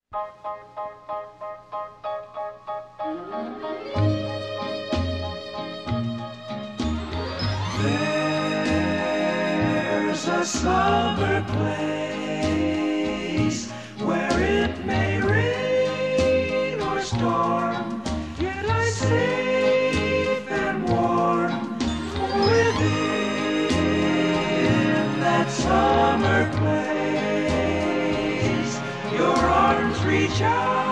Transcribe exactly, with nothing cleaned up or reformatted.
There's a summer place where it may rain or storm, yet I'm safe and warm within that summer place. Your arms reach out